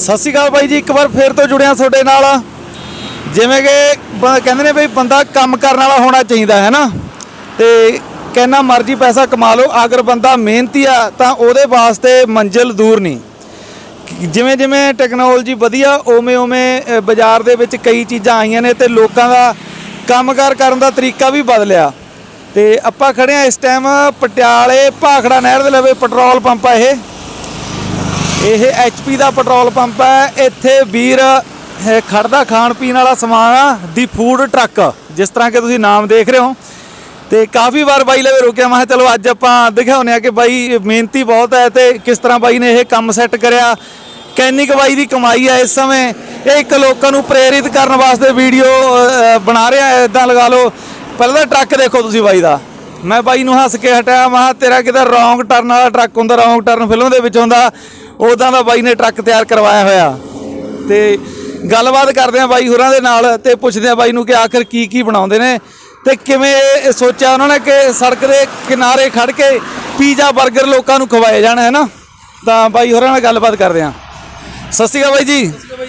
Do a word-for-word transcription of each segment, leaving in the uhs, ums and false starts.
सत श्री अकाल बाई जी, एक बार फिर तो जुड़िया तुहाडे नाल। जिवें कि कहंदे ने बई बंदा काम करने वाला होना चाहिए है ना, तो कहना मर्जी पैसा कमा लो, अगर बंदा मेहनती आ तां उहदे वास्ते मंजिल दूर नहीं। जिवें जिवें टैक्नोलॉजी वधिया उवें उवें बाजार दे विच कई चीज़ां आईयां ने ते लोकां दा कामकार करन दा तरीका भी बदलिया। तो आपां खड़े आ इस टाइम पटियाले भाखड़ा नहर दे लवे पेट्रोल पंप है। ये ਇਹ एच पी का पेट्रोल पंप है। इत्थे वीर खड़दा खाण पीण वाला समान आ दी फूड ट्रक, जिस तरह के तुसीं नाम देख रहे हो। तो काफ़ी बार बाई लवे रुकिया, मैं चलो अज आपां दिखाउने कि बाई मेहनती बहुत है तो किस तरह बाई ने यह काम सैट करिया। कैनी क बाई की कमाई है इस समय, एक लोगों को प्रेरित करने वास्ते वीडियो बना रहा है। इदां लगा लो, पहले तो ट्रक देखो तुसीं बाई दा, मैं बाई नूं हस के हटाया, मैं तेरा किते रौंग टर्न वाला ट्रक हुंदा, रौंग टर्न फिल्म दे विच हुंदा, उदां दा बाई ने ट्रक तैयार करवाया होया। ते गलबात करदे आ बाई होरां दे नाल ते पुछदे आ बाई नूं कि आखिर की की बनाउंदे ने ते किवें सोचा उन्होंने कि सड़क दे किनारे खड़ के पीज़ा बर्गर लोकां नूं खवाए जाण, है ना। तां बाई होरां नाल गलबात करदे आ। सत श्री अकाल बाई जी।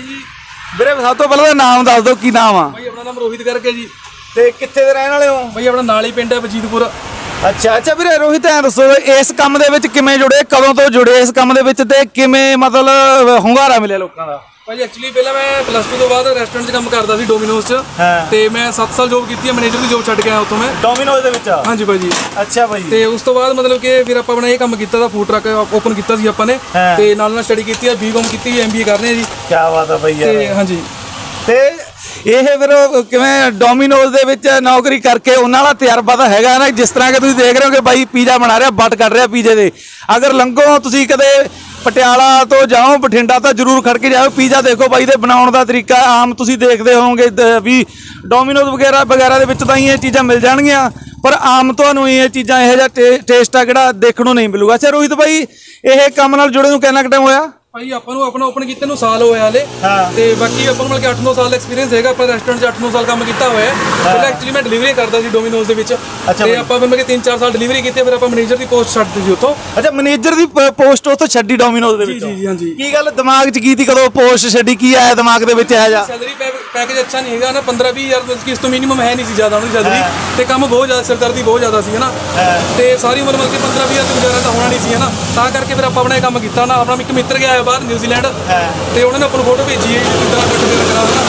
वीरे सब तो पहले नाम दस दो, की नाम आ? भाई अपना नाम रोहित करके जी। ते कित्थे दे रहण वाले हो? भाई अपना नाल ही पिंड है वजीदपुर। अच्छा अच्छा वीरे रोहित, ऐ दसो इस काम दे विच किवें जुड़े, कदों तो जुड़े इस काम दे विच ते किवें मतलब हुंगारा मिले लोकां दा? भाई एक्चुअली पहले मैं प्लस टू तो बाद रेस्टोरेंट च काम करदा सी डोमिनोज च। हाँ। ते मैं सत्त साल जॉब कीती है, मैनेजर दी जॉब छड्ड के आया उत्थों मैं डोमिनोज दे विच। हाँ जी भाई जी। अच्छा भाई। ते उस तो बाद मतलब कि फिर आपां अपना ये काम कीता था, फूड ट्रक ओपन कीता सी आपां ने। हाँ। ते नाल नाल स्टडी कीती है, बी कॉम कीती है, एम बी ए कर रहे हैं जी। क्या बात है भाई यार। ते हाँ जी। ते ਇਹ ਫਿਰ ਕਿਵੇਂ ਡੋਮੀਨੋਜ਼ ਦੇ ਵਿੱਚ ਨੌਕਰੀ ਕਰਕੇ ਉਹਨਾਂ ਦਾ ਤਜਰਬਾ ਤਾਂ ਹੈਗਾ ਨਾ। ਜਿਸ ਤਰ੍ਹਾਂ ਕਿ ਤੁਸੀਂ ਦੇਖ ਰਹੇ ਹੋ ਕਿ ਬਾਈ ਪੀਜ਼ਾ ਬਣਾ ਰਿਹਾ, ਬੱਟ ਕੱਢ ਰਿਹਾ ਪੀਜ਼ੇ ਦੇ। ਅਗਰ ਲੰਘੋ ਤੁਸੀਂ ਕਦੇ ਪਟਿਆਲਾ ਤੋਂ ਜਾਓ ਬਠਿੰਡਾ ਤਾਂ ਜ਼ਰੂਰ ਖੜ ਕੇ ਜਾਓ, ਪੀਜ਼ਾ ਦੇਖੋ ਬਾਈ ਦੇ ਬਣਾਉਣ ਦਾ ਤਰੀਕਾ ਆਮ ਤੁਸੀਂ ਦੇਖਦੇ ਹੋਵੋਗੇ ਵੀ ਡੋਮੀਨੋਜ਼ ਵਗੈਰਾ ਵਗੈਰਾ ਦੇ ਵਿੱਚ ਤਾਂ ਇਹ ਚੀਜ਼ਾਂ ਮਿਲ ਜਾਣਗੀਆਂ, ਪਰ ਆਮ ਤੁਹਾਨੂੰ ਇਹ ਚੀਜ਼ਾਂ ਇਹੋ ਜਿਹਾ ਟੇਸਟ ਆ ਕਿਹੜਾ ਦੇਖਣ ਨੂੰ ਨਹੀਂ ਮਿਲੂਗਾ। ਅੱਛਾ ਰੋਹਿਤ ਬਾਈ, ਇਹ ਕੰਮ ਨਾਲ ਜੁੜੇ ਨੂੰ ਕਿੰਨਾ ਕੁ ਟਾਈਮ ਹੋਇਆ? भाई अपन अपना ओपन किए नूं साल होया हाले। हाँ। ते बाकी अपन मतलब कि अठ नौ साल एक्सपीरियंस है, अपन रेस्टोरेंट अठ नौ साल काम किया हुआ है। पहले एक्चुअली मैं डिलीवरी करता सी डोमिनोज दे विच। अच्छा ते आपां फिर मैं तीन चार साल डिलीवरी की, फिर आपां मैनेजर दी पोस्ट छड्डती सी उत्थों। अच्छा मैनेजर दी पोस्ट उत्थों छड्डी डोमिनोज दे विच? जी जी हाँ जी। की गल दिमाग च की थी, कदों पोस्ट छड्डी, की आया दिमाग दे विच? है जा सैलरी पैकेज अच्छा नहीं है ना, पंद्रह बीस हज़ार इस तो मिनिमम है नहीं सी ज़्यादा उनकी सैलरी। ते काम बहुत ज़्यादा सिरदर्दी बहुत ज़्यादा सी, है ना। ते सारी उम्र मतलब कि पंद्रह बीस हज़ार गुजारा तो होना नहीं सी, है ना। तां करके फिर आपां अपना काम किया ना। अपना एक मित्र गया है बाहर न्यूजीलैंड, ਤੇ ਉਹਨਾਂ ਨੇ ਆਪਾਂ ਨੂੰ ਫੋਟੋ ਭੇਜੀ ਹੈ ਕਿੰਨਾ ਟਰੱਕ ਦੇ ਲੱਗਣਾ ਹੈ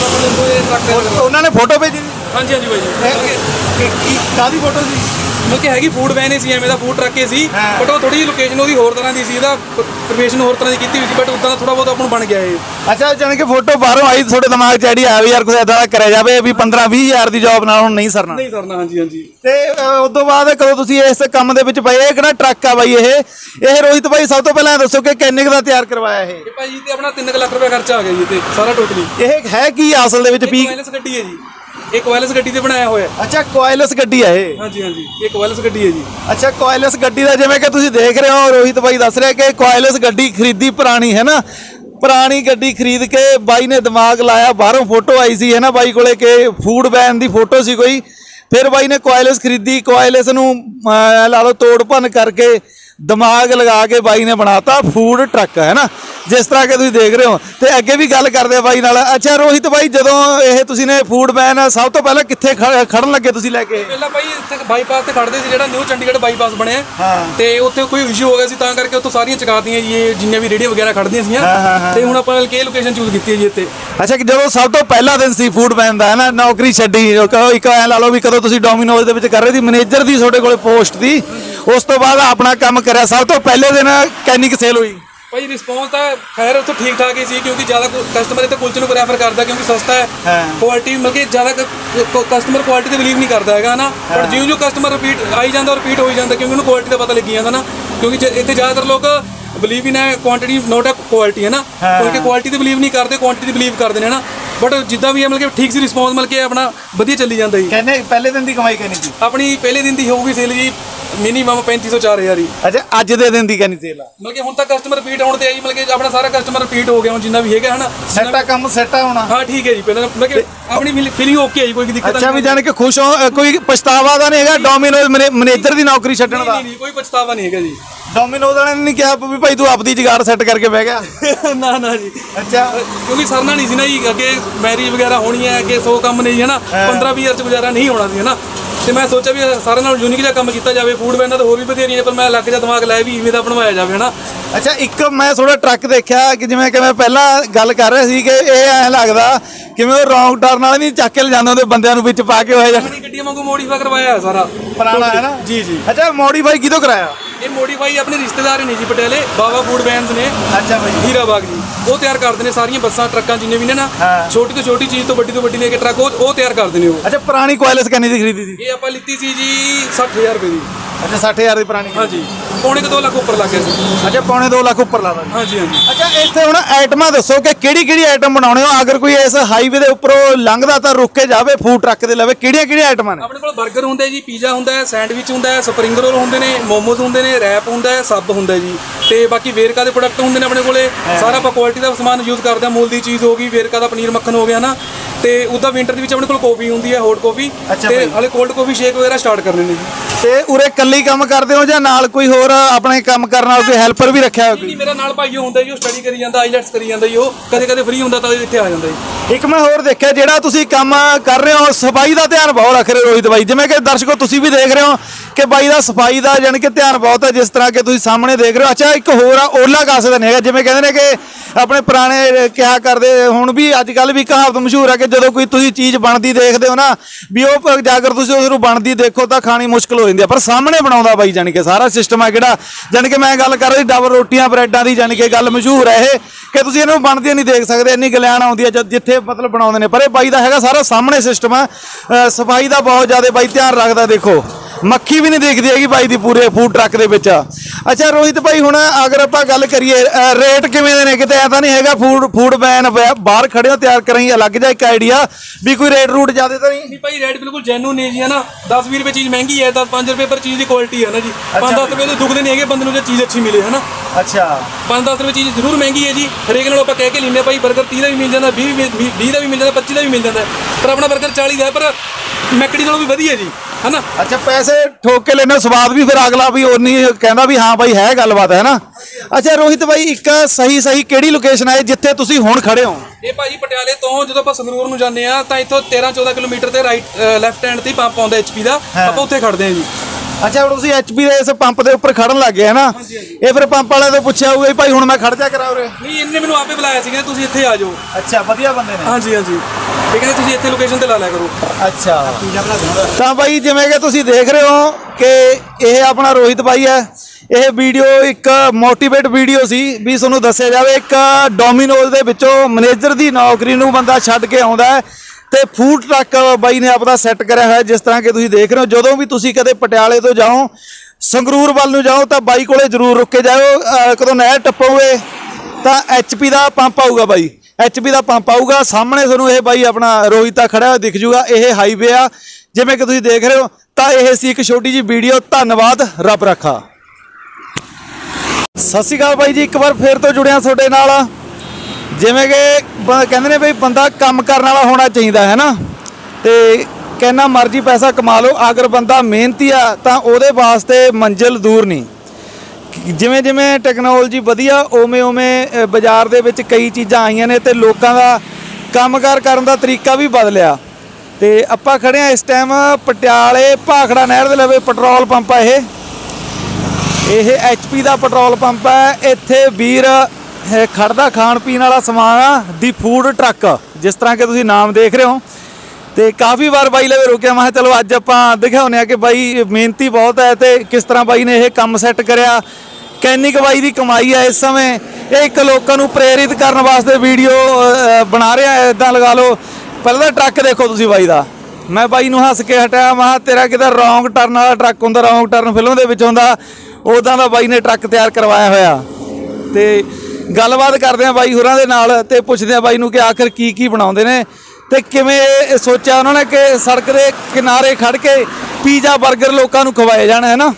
ਨਾ। ਉਹਨਾਂ ਨੇ ਫੋਟੋ ਭੇਜੀ? ਹਾਂਜੀ ਹਾਂਜੀ ਬਾਈ ਜੀ। ਕੀ ਕਾਦੀ ਫੋਟੋ ਸੀ? ਮਤਲਬ ਕਿ ਹੈਗੀ ਫੂਡ ਵੈਨ ਸੀ, ਐਵੇਂ ਦਾ ਫੂਡ ਟਰੱਕ ਸੀ, ਬਟ ਉਹ ਥੋੜੀ ਜਿਹੀ ਲੋਕੇਸ਼ਨ ਉਹਦੀ ਹੋਰ ਤਰ੍ਹਾਂ ਦੀ ਸੀ, ਇਹਦਾ ਪ੍ਰੋਫੈਸ਼ਨ ਹੋਰ ਤਰ੍ਹਾਂ ਦੀ ਕੀਤੀ ਹੋਈ ਸੀ, ਬਟ ਉਦਾਂ ਦਾ ਥੋੜਾ ਬਹੁਤ ਆਪਾਂ ਨੂੰ ਬਣ ਗਿਆ ਇਹ। ਅੱਛਾ ਜਾਨ ਕਿ ਫੋਟੋ ਬਾਹਰੋਂ ਆਈ ਤੁਹਾਡੇ ਦਿਮਾਗ 'ਚ ਆਈਡੀਆ ਆਇਆ ਵੀ ਯਾਰ ਕੁਝ ਇਦਾਂ ਦਾ ਕਰਿਆ ਜਾਵੇ ਵੀ ਪੰਦਰਾਂ ਵੀਹ ਹਜ਼ਾਰ ਦੀ ਜੌਬ ਨਾਲ ਹੁਣ ਨਹੀਂ ਸਰਨਾ? ਨਹੀਂ ਸਰਨਾ। ਹਾਂਜੀ ਹਾਂਜੀ। ਤੇ ਉਸ ਤੋਂ ਬਾਅਦ ਕਦੋਂ ਤੁਸੀਂ ਇਸ ਕੰਮ ਦੇ ਵਿੱਚ ਪਏ? ਇਹ ਕਿਹੜਾ ਟਰੱਕ ਆ ਬਾਈ? ਇਹ ਇਹ ਰੋਹਿਤ ਬਾਈ ਸਭ ਤੋਂ ਪਹਿਲਾਂ ਦੱਸੋ ਕਿ ਕਿੰਨੇ ਕੁ ਦਾ ਤਿਆਰ ਕਰਵਾਇਆ ਇਹ? ਇਹ ਭਾਈ ਤੇ ਆਪਣਾ ਤਿੰਨ ਲੱਖ ਰੁਪਏ ਖਰਚਾ ਆ ਗਿਆ ਜੀ ਤੇ ਸਾਰਾ ਟੋਟਲੀ। ਇਹ ਹੈ ਕੀ ਅਸਲ ਦੇ ਵਿੱਚ? ਪੀ ਵਾਇਰਲੈਸ ਗੱਡੀ ਹੈ ਜੀ, एक वायरलेस गड्डी ते बनाया होया। अच्छा कोयलस गड्डी है ये? हाँ जी हाँ जी, एक वायरलेस गड्डी है जी। अच्छा कोयलस गड्डी का जिवें कि तुसीं देख रहे हो, रोहित भाई दस रहे कि कोयलस गड्डी खरीदी पुरानी, है ना। पुरानी गड्डी खरीद के बाई ने दिमाग लाया, बाहरों फोटो आई सी, है ना बाई कोले के फूड वैन की फोटो सी कोई। फिर बाई ने कोयलस खरीदी, कोयलस नूं ला लो तोड़ भन करके दिमाग लगा के बाई ने बनाता फूड ट्रक, है ना, जिस तरह के तुसीं देख रहे हो। तो अगे भी गल करदे बाई नाल। अच्छा रोहित भाई, जदों ये तुसीं ने फूड वैन सब तो पहले कित्थे खड़न लगे तुसीं लैके? पहला भाई इत्थे बाईपास ते खड़दे सी, जेहड़ा न्यू चंडीगढ़ बाईपास बने। हाँ। ते उत्थे कोई इशू हो गया सी, तां करके उत्थों सारियां चकातियां जी, जिन्ने भी रेडियो वगैरह खड़दियां सीयां। ते हुण आपां के लोकेशन चूज कीती है जी इत्थे। अच्छा कि जदों सब तो पहला दिन सी फूड वैन दा, है ना, नौकरी छड्डी, एक ऐ ला लो भी कदों तुसीं डोमिनोज दे विच कर रहे सी, मैनेजर दी तुहाडे कोल पोस्ट दी, उस तो बाद अपना काम करिया, सब तो पहले दिन किन्नी सेल हुई? भाई रिस्पॉन्स तो खैर उत्थों ठीक ठाक ही सी, क्योंकि ज़्यादा कस्टमर इतने कुलचे को प्रेफर करता, क्योंकि सस्ता है, क्वालिटी मतलब कि ज़्यादा कस्टमर क्वालिटी से बिलीव नहीं करता है ना। पर जिउं जिउं कस्टमर रिपीट आई जाता रिपीट हो जाता, क्योंकि उन्होंने क्वालिटी का पता लगी जाता ना। क्योंकि इतने ज़्यादातर लोग बिलीव इन है क्वांटिटी नोट है क्वालिटी, है ना। क्योंकि क्वालिटी तो बिलीव नहीं करते, क्वांटिटी बिलीव करते हैं ना। बट जिदा भी है मतलब ठीक सी रिस्पॉन्स मिल के अपना वधिया चली जाता जी। कहने पहले दिन की कमाई कितनी थी? अपनी पहले दिन की होगी सेल जी ਮਿਨੀਮਮ ਪੈਂਤੀ ਸੌ ਚਾਰ ਹਜ਼ਾਰ ਹੀ। ਅੱਛਾ ਅੱਜ ਦੇ ਦਿਨ ਦੀ ਕਿੰਨੀ ਸੇਲ ਆ? ਮਤਲਬ ਕਿ ਹੁਣ ਤੱਕ ਕਸਟਮਰ ਰਿਪੀਟ ਹੋਣ ਤੇ ਆਈ, ਮਤਲਬ ਕਿ ਆਪਣਾ ਸਾਰਾ ਕਸਟਮਰ ਰਿਪੀਟ ਹੋ ਗਿਆ ਹੁਣ ਜਿੰਨਾ ਵੀ ਹੈਗਾ ਹਨਾ। ਸੈੱਟ ਆ ਕੰਮ, ਸੈੱਟ ਆ ਹੋਣਾ। ਹਾਂ ਠੀਕ ਹੈ ਜੀ, ਪਹਿਲਾਂ ਮਤਲਬ ਕਿ ਆਪਣੀ ਫੀਲਿੰਗ ਓਕੇ ਆਈ, ਕੋਈ ਦਿੱਕਤ ਅੱਛਾ ਵੀ ਜਾਣ ਕੇ ਖੁਸ਼ ਹੋ, ਕੋਈ ਪਛਤਾਵਾ ਤਾਂ ਨਹੀਂ ਹੈਗਾ ਡੋਮੀਨੋਜ਼ ਮੈਨੇਜਰ ਦੀ ਨੌਕਰੀ ਛੱਡਣ ਦਾ? ਨਹੀਂ ਕੋਈ ਪਛਤਾਵਾ ਨਹੀਂ ਹੈਗਾ ਜੀ। ਡੋਮੀਨੋਜ਼ ਵਾਲਿਆਂ ਨੇ ਨਹੀਂ ਕਿਹਾ ਵੀ ਭਾਈ ਤੂੰ ਆਪਦੀ ਜਗਾੜ ਸੈੱਟ ਕਰਕੇ ਬਹਿ ਗਿਆ? ਨਾ ਨਾ ਜੀ। ਅੱਛਾ ਕਿਉਂਕਿ ਸਰਨਾ ਨਹੀਂ ਸੀ ਨਾ ਜੀ, ਅੱਗੇ ਮੈਰਿਜ ਵਗੈਰਾ ਹੋਣੀ ਹੈ, ਅੱਗੇ ਸੌ ਕੰਮ ਨਹੀਂ ਹੈ ਨਾ, ਪੰਦਰਾਂ ਵੀਹ ਹਜ਼ਾਰ ਚ ਗੁਜ਼ਾਰਾ ਨਹੀਂ ਹੋਣਾ ਸੀ ਹਨਾ। ਤੇ ਮੈਂ ਸੋਚਿਆ ਵੀ ਸਾਰਿਆਂ ਨਾਲ ਯੂਨੀਕ ਜਿਹਾ ਕੰਮ ਕੀਤਾ ਜਾਵੇ। ਫੂਡ ਵੈਨਾਂ ਤਾਂ ਹੋਰ ਵੀ ਬਥੇਰੀਆਂ, ਪਰ ਮੈਂ ਲੱਗ ਜਾ ਦਿਮਾਗ ਲਾਇਆ ਵੀ ਇਵੇਂ ਦਾ ਬਣਵਾਇਆ ਜਾਵੇ ਹਨਾ। ਅੱਛਾ ਇੱਕ ਮੈਂ ਥੋੜਾ ਟਰੱਕ ਦੇਖਿਆ ਕਿ ਜਿਵੇਂ ਕਿ ਮੈਂ ਪਹਿਲਾਂ ਗੱਲ ਕਰ ਰਿਹਾ ਸੀ ਕਿ ਇਹ ਐਂ ਲੱਗਦਾ ਕਿਵੇਂ ਉਹ ਰੌਂਗ ਟਰਨ ਵਾਲੇ ਨਹੀਂ ਚੱਕ ਕੇ ਲਿਜਾਂਦੇ ਹੁੰਦੇ ਬੰਦਿਆਂ ਨੂੰ ਵਿੱਚ ਪਾ ਕੇ ਹੋਇਆ ਜਾਂ ਗੱਡੀਆਂ ਵਾਂਗੂ ਮੋਡੀਫਾਈ ਕਰਵਾਇਆ ਸਾਰਾ ਪੁਰਾਣਾ ਹੈ ਨਾ। ਜੀ ਜੀ। ਅੱਛਾ ਮੋਡੀਫਾਈ ਕਿਦੋਂ ਕਰਾਇਆ? ਇਹ ਮੋਡੀਫਾਈ ਆਪਣੇ ਰਿਸ਼ਤੇਦਾਰ ਨੇ ਜੀ ਪਟਿਆਲੇ, ਬਾਬਾ ਫੂਡ ਵੈਨਸ ਨੇ। ਅੱਛਾ ਭਾਈ ਹੀਰਾ ਬਾਗ ਜੀ, ਉਹ ਤਿਆਰ ਕਰਦੇ ਨੇ ਸਾਰੀਆਂ ਬੱਸਾਂ ਟਰੱਕਾਂ ਜਿੰਨੇ ਵੀ ਨੇ ਨਾ, ਛੋਟੀ ਤੋਂ ਛੋਟੀ ਚੀਜ਼ ਤੋਂ ਵੱਡੀ ਤੋਂ ਵੱਡੀ ਲੈ ਕੇ ਟਰੱਕ ਉਹ ਉਹ ਤਿਆਰ ਕਰਦੇ ਨੇ ਉਹ। ਅੱਛਾ ਪੁਰਾਣੀ ਕੁਆਲਿਸ ਕਿੰਨੀ ਦੀ ਖਰੀਦੀ ਸੀ? ਇਹ ਆਪਾਂ ਲਿੱਤੀ ਸੀ ਜੀ ਸੱਠ ਹਜ਼ਾਰ ਰੁਪਏ ਦੀ। ਅੱਛਾ ਸੱਠ ਹਜ਼ਾਰ ਦੀ ਪੁਰਾਣੀ? ਹਾਂਜੀ ਪੌਣੇ ਕੁ ਦੋ ਲੱਖ ਉੱਪਰ ਲੱਗ ਗਿਆ ਸੀ। ਅੱਛਾ ਪੌਣੇ ਦੋ ਲੱਖ ਉੱਪਰ ਲਾਦਾ? ਹਾਂਜੀ ਹਾਂਜੀ। ਅੱਛਾ ਇੱਥੇ ਹੁਣ ਆਈਟਮਾਂ ਦੱਸੋ ਕਿ ਕਿਹੜੀ ਕਿਹੜੀ ਆਈਟਮ ਬਣਾਉਣੇ ਹੋ? ਅਗਰ ਕੋਈ ਇਸ ਹਾਈਵੇ ਦੇ ਉੱਪਰੋਂ ਲੰਘਦਾ ਤਾਂ ਰੁਕ ਕੇ ਜਾਵੇ ਫੂਡ ਟਰੱਕ ਦੇ ਲਵੇ, ਕਿਹੜੀਆਂ ਕਿਹੜੀਆਂ ਆਈਟਮਾਂ ਨੇ ਆਪਣੇ ਕੋਲ? 버ਗਰ ਹੁੰਦੇ ਜੀ, ਪੀਜ਼ਾ ਹੁੰਦਾ ਹੈ, ਸੈਂਡਵਿਚ ਹੁੰਦਾ ਹੈ, ਸਪਰਿੰਗ ਰੋਲ ਹੁੰਦੇ ਨੇ, ਮੋਮੋਜ਼ ਹੁੰਦੇ ਨੇ, ਰੈਪ ਹੁੰਦਾ ਹੈ, ਸਬ ਹੁੰਦਾ ਜੀ, ਤੇ ਬਾਕੀ ਵੇਰਕਾ ਦੇ ਪ੍ਰੋਡਕਟ ਹੁੰਦੇ ਨੇ ਆਪਣੇ ਕੋਲੇ। ਸਾਰਾ ਆਪਾਂ ਕੁਆਲਿਟੀ ਦਾ ਸਮਾਨ ਯੂਜ਼ ਕਰਦੇ ਹਾਂ। ਮੂਲ ਦੀ ਚੀਜ਼ ਹੋ ਗਈ, ਵੇਰਕਾ ਦਾ ਪਨੀਰ ਮੱਖਣ ਹੋ ਗਿਆ ਨਾ, ਤੇ ਉਹਦਾ ਵਿੰਟਰ ਦੇ ਵਿੱਚ ਆਪਣੇ ਕੋਲ ਕਾਫੀ ਹੁੰਦੀ ਹੈ, ਹੌਟ ਕਾਫੀ, ਤੇ ਹਾਲੇ ਕੋਲਡ ਕਾਫੀ ਸ਼ੇਕ ਵਗੈਰਾ ਸਟਾਰਟ ਕਰਨੇ ਨੇ ਜੀ। ਤੇ ਉਰੇ ਕੱਲੀ ਕੰਮ ਕਰਦੇ ਹੋ ਜਾਂ ਨਾਲ ਕੋਈ ਹੋਰ ਆਪਣੇ ਕੰਮ ਕਰਨ ਵਾਲਾ ਕੋਈ ਹੈਲਪਰ ਵੀ ਰੱਖਿਆ ਹੋਇਆ? ਨਹੀਂ ਮੇਰਾ ਨਾਲ ਭਾਈਓ ਹੁੰਦਾ ਜੀ, ਉਹ ਸਟੱਡੀ ਕਰੀ ਜਾਂਦਾ, ਆਈਲੈਟਸ ਕਰੀ ਜਾਂਦਾ ਜੀ, ਉਹ ਕਦੇ ਕਦੇ ਫ੍ਰੀ ਹੁੰਦਾ ਤਾਂ ਇੱਥੇ ਆ ਜਾਂਦਾ ਜੀ। ਇੱਕ ਮੈਂ ਹੋਰ ਦੇਖਿਆ ਜਿਹੜਾ ਤੁਸੀਂ ਕੰਮ ਕਰ ਰਹੇ ਹੋ ਸਫਾਈ ਦਾ ਧਿਆਨ ਬਹੁਤ ਰੱਖ ਰਹੇ ਹੋ ਰੋਹਿਤ ਬਾਈ, ਜਿਵੇਂ ਕਿ ਦਰਸ਼ਕੋ ਤੁਸੀਂ ਵੀ ਦੇਖ ਰਹੇ ਹੋ ਕਿ ਬਾਈ ਦਾ ਸਫਾਈ ਦਾ ਜਾਣੀ ਕਿ ਧਿਆਨ ਬਹੁਤ ਹੈ, ਜਿਸ ਤਰ੍ਹਾਂ ਕਿ ਤੁਸੀਂ ਸਾਹਮਣੇ ਦੇਖ ਰਹੇ ਹੋ। ਅੱਛਾ ਇੱਕ ਹੋਰ ਆ ਓਲਾ ਕਾਸੇ ਦਾ ਨਹੀਂ ਹੈਗਾ, ਜਿਵੇਂ ਕਹਿੰਦੇ ਨੇ ਕਿ ਆਪਣੇ ਪੁਰਾਣੇ ਕਿਹਾ ਕਰਦੇ, ਹੁਣ ਵੀ ਅੱਜ ਕੱਲ੍ਹ ਵੀ ਕਹਾਵਤ ਮਸ਼ਹੂਰ ਹੈ ਕਿ ਜਦੋਂ ਕੋਈ ਤੁਸੀਂ ਚੀਜ਼ ਬਣਦੀ ਦੇਖਦੇ ਹੋ ਨਾ ਵੀ ਉਹ ਜਾਗਰ ਤੁਸੀਂ ਉਸ ਨੂੰ ਬਣਦੀ ਦੇਖੋ ਤਾਂ ਖਾਣੀ ਮੁਸ਼ਕਲ ਹੋ ਜਾਂਦੀ ਹੈ, ਪਰ ਸਾਹਮਣੇ ਬਣਾਉਂਦਾ ਬਾਈ ਜਾਣੀ ਕਿ ਸਾਰਾ ਸਿਸਟਮ ਹੈ ਕਿਹੜਾ, ਜਾਣੀ ਕਿ ਮੈਂ ਗੱਲ ਕਰ ਰਹੀ ਡਬਲ ਰੋਟੀਆਂ ਬ੍ਰੈਡਾਂ ਦੀ, ਜਾਣੀ ਕਿ ਗੱਲ ਮਸ਼ਹੂਰ ਹੈ ਇਹ ਕਿ ਤੁਸੀਂ ਇਹਨੂੰ ਬਣਦੀਆਂ ਨਹੀਂ ਦੇਖ ਸਕਦੇ, ਇੰਨੀ ਗਲਿਆਣ ਆਉਂਦੀ ਹੈ ਜਦ ਜਿੱਥੇ ਮਤਲਬ ਬਣਾਉਂਦੇ ਨੇ, ਪਰ ਇਹ ਬਾਈ ਦਾ ਹੈਗਾ ਸਾਰਾ ਸਾਹਮਣੇ ਸਿਸਟਮ ਹੈ। ਸਫਾਈ ਦਾ ਬਹੁਤ ਜ਼ਿਆਦਾ ਬਾਈ ਧਿਆਨ ਰੱਖਦਾ, ਦੇਖੋ ਮੱਖੀ ਵੀ ਨਹੀਂ ਦੇਖਦੀ ਹੈਗੀ ਬਾਈ ਦੀ ਪੂਰੇ ਫੂਡ ਟਰੱਕ ਦੇ ਵਿੱਚ। ਅੱਛਾ ਰੋਹਿਤ ਭਾਈ ਹੁਣ ਅਗਰ ਆਪਾਂ ਗੱਲ ਕਰੀਏ ਰੇਟ ਕਿਵੇਂ ਦੇ ਨੇ? ਕਿਤੇ ਐ ਤਾਂ ਨਹੀਂ ਹੈਗਾ ਫੂਡ ਫੂਡ ਵੈਨ ਬਾਹਰ ਖੜੇ ਹੋ ਤਿਆਰ ਕਰਾਂਗੇ ਅਲੱਗ ਜਿਹਾ ਇੱਕ ਆਈਡੀਆ ਵੀ ਕੋਈ ਰੇਟ ਰੂਟ ਜ਼ਿਆਦਾ ਤਾਂ ਨਹੀਂ? ਨਹੀਂ ਭਾਈ ਰੇਟ ਬਿਲਕੁਲ ਜੈਨੂਨ ਨੇ ਜੀ, ਹੈ ਨਾ। ਦਸ ਵੀਹ ਰੁਪਏ ਚੀਜ਼ ਮਹਿੰਗੀ ਹੈ, ਦਸ ਪੰਜ ਰੁਪਏ ਪਰ ਚੀਜ਼ ਦੀ ਕੁਆਲਿਟੀ ਹੈ ਨਾ ਜੀ। ਪੰਜ ਦਸ ਰੁਪਏ ਦੇ ਦੁੱਗਦੇ ਨਹੀਂ ਹੈਗੇ ਬੰਦੇ ਨੂੰ ਜੇ ਚੀਜ਼ ਅੱਛੀ ਮਿਲੇ, ਹੈ ਨਾ। ਅੱਛਾ ਪੰਜ ਦਸ ਰੁਪਏ ਚੀਜ਼ ਜ਼ਰੂਰ ਮਹਿੰਗੀ ਹੈ ਜੀ, ਹਰੇਕ ਨਾਲ ਆਪਾਂ ਕਹਿ ਕੇ ਲੈਂਦੇ ਭਾਈ 버ਗਰ ਤੀਹ ਦਾ ਵੀ ਮਿਲ ਜਾਂਦਾ, ਵੀਹ ਵੀਹ ਦਾ ਵੀ ਮਿਲ ਜਾਂਦਾ, ਪੱਚੀ ਦਾ ਵੀ ਮਿਲ ਜਾਂਦਾ, ਪਰ ਆਪਣਾ 버ਗਰ ਚਾਲੀ ਦਾ, ਪਰ ਮੈਕਡੀ ਨਾਲੋਂ ਵੀ ਵਧੀਆ ਜੀ, ਹੈ ਨਾ। ਅੱਛਾ ਪੈਸੇ ਠੋਕ ਕੇ ਲੈਣੇ, ਸਵਾਦ ਵੀ ਫਿਰ ਅਗਲਾ ਵੀ ਉਨੀ ਕਹਿੰਦਾ ਵੀ ਹਾਂ ਬਾਈ ਹੈ ਗੱਲਬਾਤ ਹੈ ਨਾ। ਅੱਛਾ ਰੋਹਿਤ ਬਾਈ ਇੱਕ ਸਹੀ ਸਹੀ ਕਿਹੜੀ ਲੋਕੇਸ਼ਨ ਹੈ ਜਿੱਥੇ ਤੁਸੀਂ ਹੁਣ ਖੜੇ ਹੋ? ਇਹ ਭਾਜੀ ਪਟਿਆਲੇ ਤੋਂ ਜਦੋਂ ਆਪਾਂ ਸੰਗਰੂਰ ਨੂੰ ਜਾਂਦੇ ਆ ਤਾਂ ਇੱਥੋਂ ਤੇਰਾਂ ਚੌਦਾਂ ਕਿਲੋਮੀਟਰ ਤੇ ਰਾਈਟ ਲੈਫਟ ਹੈਂਡ ਤੇ ਪੰਪ ਆਉਂਦਾ ਐਚਪੀ ਦਾ, ਆਪਾਂ ਉੱਥੇ ਖੜਦੇ ਆ ਜੀ। ਅੱਛਾ ਹੁਣ ਤੁਸੀਂ ਐਚਪੀ ਦੇ ਇਸ ਪੰਪ ਦੇ ਉੱਪਰ ਖੜਨ ਲੱਗ ਗਏ ਹੈ ਨਾ, ਇਹ ਫਿਰ ਪੰਪ ਵਾਲਿਆਂ ਤੋਂ ਪੁੱਛਿਆ ਹੋਊਗਾ ਭਾਈ ਹੁਣ ਮੈਂ ਖੜ ਜਾ ਕਰਾ ਉਰੇ? ਨਹੀਂ ਇਹਨੇ ਮੈਨੂੰ ਆਪੇ ਬੁਲਾਇਆ ਸੀ ਕਿ ਤੁਸੀਂ ਇੱਥੇ ਆ ਜਾਓ। ਅੱਛਾ ਵਧੀਆ ਬੰਦੇ ਨੇ। ਹਾਂਜੀ ਹਾਂਜੀ ਇਹ ਕਹਿੰਦੇ ਤੁਸੀਂ ਇੱਥੇ ਲੋਕੇਸ਼ਨ ਤੇ ਲਾ ਲਿਆ ਕਰੋ। ਅੱਛਾ ਤਾਂ ਬਾਈ ਜਿਵੇਂ ਕਿ ਤੁਸੀਂ ਦੇਖ ਰਹੇ ਹੋ ਕਿ ਇਹ ਆਪਣਾ ਰੋਹਿਤ ਬਾਈ ਹੈ, ਇਹ ਵੀਡੀਓ ਇੱਕ ਮੋਟੀਵੇਟ ਵੀਡੀਓ ਸੀ ਵੀ ਤੁਹਾਨੂੰ ਦੱਸਿਆ ਜਾਵੇ ਇੱਕ ਡੋਮੀਨੋਜ਼ ਦੇ ਵਿੱਚੋਂ ਮੈਨੇਜਰ ਦੀ ਨੌਕਰੀ ਨੂੰ ਬੰਦਾ ਛੱਡ ਕੇ ਆਉਂਦਾ ਹੈ ਤੇ ਫੂਡ ਟਰੱਕ ਬਾਈ ਨੇ ਆਪਦਾ ਸੈੱਟ ਕਰਿਆ ਹੋਇਆ। ਜਿਸ ਤਰ੍ਹਾਂ ਕਿ ਤੁਸੀਂ ਦੇਖ ਰਹੇ ਹੋ ਜਦੋਂ ਵੀ ਤੁਸੀਂ ਕਦੇ ਪਟਿਆਲੇ ਤੋਂ ਜਾਓ ਸੰਗਰੂਰ ਵੱਲ ਨੂੰ ਜਾਓ ਤਾਂ ਬਾਈ ਕੋਲੇ ਜ਼ਰੂਰ ਰੁਕ ਕੇ ਜਾਓ, ਕਦੋਂ ਨਹਿਰ ਟੱਪੋਗੇ ਤਾਂ ਐਚਪੀ ਦਾ ਪੰਪ ਆਊਗਾ ਬਾਈ, ਐਚਪੀ ਦਾ ਪੰਪ ਆਊਗਾ ਸਾਹਮਣੇ ਤੁਹਾਨੂੰ ਇਹ ਬਾਈ ਆਪਣਾ ਰੋਹਿਤਾ ਖੜਾ ਹੋਇਆ ਦਿਖ ਜੂਗਾ। ਇਹ ਹਾਈਵੇ ਆ ਜਿਵੇਂ ਕਿ ਤੁਸੀਂ ਦੇਖ ਰਹੇ ਹੋ। ਤਾਂ ਇਹ ਸੀ ਇੱਕ ਛੋਟੀ ਜਿਹੀ ਵੀਡੀਓ, ਧੰਨਵਾਦ, ਰੱਬ ਰੱਖਾ। ਸਤਿ ਸ਼੍ਰੀ ਅਕਾਲ ਬਾਈ ਜੀ, ਇੱਕ ਵਾਰ ਫੇਰ ਤੋਂ ਜੁੜਿਆ ਤੁਹਾਡੇ ਨਾਲ। ਜਿਵੇਂ ਕਿ ਕਹਿੰਦੇ ਨੇ ਬਈ ਬੰਦਾ ਕੰਮ ਕਰਨ ਵਾਲਾ ਹੋਣਾ ਚਾਹੀਦਾ ਹੈ ਨਾ, ਤੇ ਕਿੰਨਾ ਮਰਜ਼ੀ ਪੈਸਾ ਕਮਾ ਲਓ ਅਗਰ ਬੰਦਾ ਮਿਹਨਤੀ ਆ ਤਾਂ ਉਹਦੇ ਵਾਸਤੇ ਮੰਜ਼ਿਲ ਦੂਰ ਨਹੀਂ। ਜਿਵੇਂ ਜਿਵੇਂ ਟੈਕਨੋਲੋਜੀ ਵਧੀਆ ਉਵੇਂ ਉਵੇਂ ਬਾਜ਼ਾਰ ਦੇ ਵਿੱਚ ਕਈ ਚੀਜ਼ਾਂ ਆਈਆਂ ਨੇ ਤੇ ਲੋਕਾਂ ਦਾ ਕੰਮਕਾਰ ਕਰਨ ਦਾ ਤਰੀਕਾ ਵੀ ਬਦਲਿਆ। ਤੇ ਆਪਾਂ ਖੜੇ ਆ ਇਸ ਟਾਈਮ ਪਟਿਆਲੇ ਭਾਖੜਾ ਨਹਿਰ ਦੇ ਲਵੇ ਪੈਟਰੋਲ ਪੰਪ ਆ ਇਹ ਇਹ ਐਚਪੀ ਦਾ ਪੈਟਰੋਲ ਪੰਪ ਹੈ। ਇੱਥੇ ਵੀਰ ਖੜਦਾ ਖਾਣ ਪੀਣ ਵਾਲਾ ਸਮਾਨ ਆ ਦੀ ਫੂਡ ਟਰੱਕ, ਜਿਸ ਤਰ੍ਹਾਂ ਕਿ ਤੁਸੀਂ ਨਾਮ ਦੇਖ ਰਹੇ ਹੋ। ਤੇ ਕਾਫੀ ਵਾਰ ਬਾਈ ਲਵੇ ਰੁਕਿਆ, ਮੈਂ ਕਿਹਾ ਚਲੋ ਅੱਜ ਆਪਾਂ ਦਿਖਾਉਂਦੇ ਆ ਕਿ ਬਾਈ ਮਿਹਨਤੀ ਬਹੁਤ ਹੈ ਤੇ ਕਿਸ ਤਰ੍ਹਾਂ ਬਾਈ ਨੇ ਇਹ ਕੰਮ ਸੈੱਟ ਕਰਿਆ, ਕਿੰਨੀ ਕੁ ਬਾਈ ਦੀ ਕਮਾਈ ਹੈ ਇਸ ਸਮੇਂ। ਇਹ ਇੱਕ ਲੋਕਾਂ ਨੂੰ ਪ੍ਰੇਰਿਤ ਕਰਨ ਵਾਸਤੇ ਵੀਡੀਓ ਬਣਾ ਰਿਹਾ, ਇੱਦਾਂ ਲਗਾ ਲਓ। ਪਹਿਲਾਂ ਤਾਂ ਟਰੱਕ ਦੇਖੋ ਤੁਸੀਂ ਬਾਈ ਦਾ, ਮੈਂ ਬਾਈ ਨੂੰ ਹੱਸ ਕੇ ਹਟਾਇਆ, ਮੈਂ ਕਿਹਾ ਤੇਰਾ ਕਿਤੇ ਰੌਂਗ ਟਰਨ ਵਾਲਾ ਟਰੱਕ ਹੁੰਦਾ, ਰੌਂਗ ਟਰਨ ਫਿਲਮ ਦੇ ਵਿੱਚ ਹੁੰਦਾ, ਉੱਦਾਂ ਦਾ ਬਾਈ ਨੇ ਟਰੱਕ ਤਿਆਰ ਕਰਵਾਇਆ ਹੋਇਆ। ਤੇ ਗੱਲਬਾਤ ਕਰਦੇ ਆ ਬਾਈ ਹੋਰਾਂ ਦੇ ਨਾਲ ਤੇ ਪੁੱਛਦੇ ਆ ਬਾਈ ਨੂੰ ਕਿ ਆਖਿਰ ਕੀ ਕੀ ਬਣਾਉਂਦੇ ਨੇ ਤੇ ਕਿਵੇਂ ਇਹ ਸੋਚਿਆ ਉਹਨਾਂ ਨੇ ਕਿ ਸੜਕ ਦੇ ਕਿਨਾਰੇ ਖੜ ਕੇ ਪੀਜ਼ਾ 버ਗਰ ਲੋਕਾਂ ਨੂੰ ਖਵਾਏ ਜਾਣ, ਹੈ ਨਾ।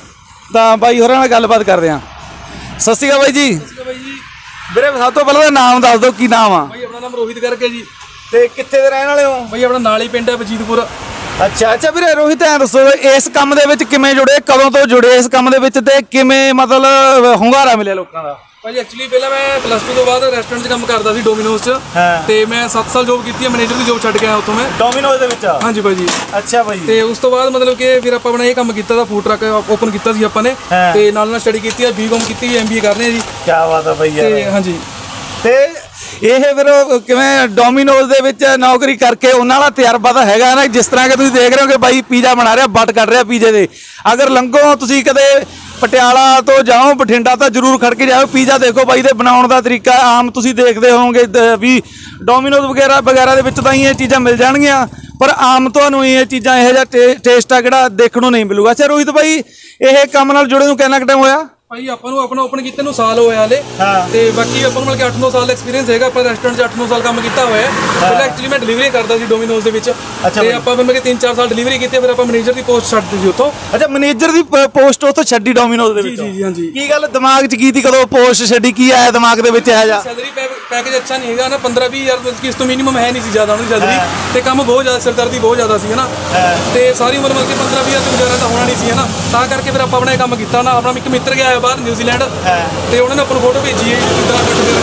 ਤਾਂ ਬਾਈ ਹੋਰਾਂ ਨਾਲ ਗੱਲਬਾਤ ਕਰਦੇ ਹਾਂ। ਸਤਿ ਸ਼੍ਰੀ ਅਕਾਲ ਬਾਈ ਜੀ। ਬਾਈ ਜੀ ਵੀਰੇ ਸਭ ਤੋਂ ਪਹਿਲਾਂ ਨਾਮ ਦੱਸ ਦਿਓ, ਕੀ ਨਾਮ ਆ? ਬਾਈ ਆਪਣਾ ਨਾਮ ਰੋਹਿਤ ਕਰਕੇ ਜੀ। ਤੇ ਕਿੱਥੇ ਦੇ ਰਹਿਣ ਵਾਲੇ ਹੋ? ਬਾਈ ਆਪਣਾ ਨਾਲ ਹੀ ਪਿੰਡ ਹੈ ਵਜੀਦਪੁਰ। ਅੱਛਾ ਅੱਛਾ ਵੀਰੇ ਰੋਹਿਤ, ਐਂ ਦੱਸੋ ਇਸ ਕੰਮ ਦੇ ਵਿੱਚ ਕਿਵੇਂ ਜੁੜੇ, ਕਦੋਂ ਤੋਂ ਜੁੜੇ ਇਸ ਕੰਮ ਦੇ ਵਿੱਚ, ਤੇ ਕਿਵੇਂ ਮਤਲਬ ਹੁੰਗਾਰਾ ਮਿਲਿਆ ਲੋਕਾਂ ਦਾ? ਭਾਜੀ ਐਕਚੁਅਲੀ ਪਹਿਲਾਂ ਮੈਂ ਪਲੱਸ ਟੂ ਤੋਂ ਬਾਅਦ ਰੈਸਟੋਰੈਂਟ 'ਚ ਕੰਮ ਕਰਦਾ ਸੀ ਡੋਮੀਨੋਜ਼ 'ਚ, ਤੇ ਮੈਂ ਸੱਤ ਸਾਲ ਜੋਬ ਕੀਤੀ ਹੈ। ਮੈਨੇਜਰ ਦੀ ਜੋਬ ਛੱਡ ਕੇ ਆਇਆ ਉੱਥੋਂ ਮੈਂ ਡੋਮੀਨੋਜ਼ ਦੇ ਵਿੱਚ। ਹਾਂਜੀ ਭਾਜੀ। ਅੱਛਾ ਭਾਈ। ਤੇ ਉਸ ਤੋਂ ਬਾਅਦ ਮਤਲਬ ਕਿ ਫਿਰ ਆਪਾਂ ਆਪਣਾ ਇਹ ਕੰਮ ਕੀਤਾ ਤਾਂ ਫੂਡ ਟਰੱਕ ਓਪਨ ਕੀਤਾ ਸੀ ਆਪਾਂ ਨੇ, ਤੇ ਨਾਲ ਨਾਲ ਸਟੱਡੀ ਕੀਤੀ ਹੈ, ਬੀਕਾਮ ਕੀਤੀ, ਐਮਬੀਏ ਕਰ ਰਹੇ ਹਾਂ ਜੀ। ਕੀ ਬਾਤ ਹੈ ਭਾਈ ਯਾਰ। ਤੇ ਹਾਂਜੀ ਤੇ ਇਹ ਫਿਰ ਕਿਵੇਂ ਡੋਮੀਨੋਜ਼ ਦੇ ਵਿੱਚ ਨੌਕਰੀ ਕਰਕੇ ਉਹਨਾਂ ਦਾ ਤਜਰਬਾ ਤਾਂ ਹੈਗਾ ਨਾ, ਜਿਸ ਤਰ੍ਹਾਂ ਕਿ ਤੁਸੀਂ ਦੇਖ ਰਹੇ ਹੋ ਕਿ ਬਾਈ ਪੀਜ਼ਾ ਬਣਾ ਰਿਹਾ, ਵੱਟ ਕੱਢ ਰਿਹਾ ਪੀਜ਼ੇ ਦੇ। ਅਗਰ ਲੰਘੋ ਤੁਸੀਂ ਕਦੇ ਪਟਿਆਲਾ ਤੋਂ ਜਾਓ ਬਠਿੰਡਾ ਤਾਂ ਜ਼ਰੂਰ ਖੜ ਕੇ ਜਾਓ, ਪੀਜ਼ਾ ਦੇਖੋ ਬਾਈ ਦੇ ਬਣਾਉਣ ਦਾ ਤਰੀਕਾ। ਆਮ ਤੁਸੀਂ ਦੇਖਦੇ ਹੋਵੋਗੇ ਵੀ ਡੋਮੀਨੋਜ਼ ਵਗੈਰਾ ਵਗੈਰਾ ਦੇ ਵਿੱਚ ਤਾਂ ਹੀ ਇਹ ਚੀਜ਼ਾਂ ਮਿਲ ਜਾਣਗੀਆਂ, ਪਰ ਆਮ ਤੁਹਾਨੂੰ ਇਹ ਚੀਜ਼ਾਂ ਇਹੋ ਜਿਹਾ ਟੇਸਟ ਆ ਜਿਹੜਾ ਦੇਖਣ ਨੂੰ ਨਹੀਂ ਮਿਲੂਗਾ। ਅੱਛਾ ਰੋਹਿਤ ਬਾਈ, ਇਹ ਕੰਮ ਨਾਲ ਜੁੜੇ ਨੂੰ ਕਿੰਨਾ ਕੁ ਟਾਈਮ ਹੋਇਆ? ਭਾਈ ਆਪਾਂ ਨੂੰ ਆਪਣਾ ਓਪਨ ਕੀਤੇ ਨੂੰ ਸਾਲ ਹੋਇਆ ਹਲੇ, ਤੇ ਬਾਕੀ ਆਪਾਂ ਨੂੰ ਮਤਲਬ ਕਿ ਅੱਠ ਨੌ ਸਾਲ ਦਾ ਐਕਸਪੀਰੀਅੰਸ ਹੈਗਾ। ਆਪਾਂ ਰੈਸਟੋਰੈਂਟ 'ਚ ਅੱਠ ਨੌ ਸਾਲ ਕੰਮ ਕੀਤਾ ਹੋਇਆ ਹੈ। ਪਹਿਲਾਂ ਐਕਚੁਅਲੀ ਮੈਂ ਡਿਲੀਵਰੀ ਕਰਦਾ ਸੀ ਡੋਮੀਨੋਜ਼ ਦੇ ਵਿੱਚ, ਤੇ ਆਪਾਂ ਫਿਰ ਮੈਂ ਤਿੰਨ ਚਾਰ ਸਾਲ ਡਿਲੀਵਰੀ ਕੀਤੀ, ਫਿਰ ਆਪਾਂ ਮੈਨੇਜਰ ਦੀ ਪੋਸਟ ਛੱਡਤੀ ਸੀ ਉੱਥੋਂ। ਅੱਛਾ ਮੈਨੇਜਰ ਦੀ ਪੋਸਟ ਉੱਥੋਂ ਛੱਡੀ ਡੋਮੀਨੋਜ਼ ਦੇ ਵਿੱਚ? ਜੀ ਜੀ ਹਾਂਜੀ। ਕੀ ਗੱਲ ਦਿਮਾਗ 'ਚ ਕੀ ਸੀ ਕਦੋਂ ਪੋਸਟ ਛੱਡੀ, ਕੀ ਆਇਆ ਦਿਮਾਗ ਦੇ ਵਿੱਚ ਇਹ ਜਿਹਾ? ਸੈਲਰੀ ਪੈਕੇਜ ਅੱਛਾ ਨਹੀਂ ਹੈਗਾ ਨਾ, ਪੰਦਰਾਂ ਵੀਹ ਹਜ਼ਾਰ ਇਸ ਤੋਂ ਮਿਨੀਮਮ ਹੈ ਨਹੀਂ ਸੀ ਜ਼ਿਆਦਾ ਉਹਦੀ ਸੈਲਰੀ, ਤੇ ਕੰਮ ਬਹੁਤ ਜ਼ਿਆਦਾ ਸਿਰਦਰਦੀ ਬਹੁਤ ਜ਼ਿਆਦਾ ਸੀ ਹਨਾ, ਤੇ ਸਾਰੀ ਉਮਰ ਮਤਲਬ ਕਿ ਪੰਦਰਾਂ ਵੀਹ ਹਜ਼ਾਰ ਤੋਂ ਗੁਜ਼ਾਰਾ ਤਾਂ ਹੋਣਾ ਨਹੀਂ ਸੀ ਹਨਾ। ਤਾਂ ਕਰਕੇ ਫਿਰ ਆਪਾਂ ਆਪਣਾ ਇਹ ਕੰਮ ਕੀਤਾ ਨਾ। ਆਪਣਾ ਇੱਕ ਮਿੱਤਰ ਗਿਆ ਬਾਹਰ ਨਿਊਜ਼ੀਲੈਂਡ, ਤੇ ਉਹਨਾਂ ਨੇ ਆਪਾਂ ਨੂੰ ਫੋਟੋ ਭੇਜੀ ਹੈ ਜਿੱਦਾਂ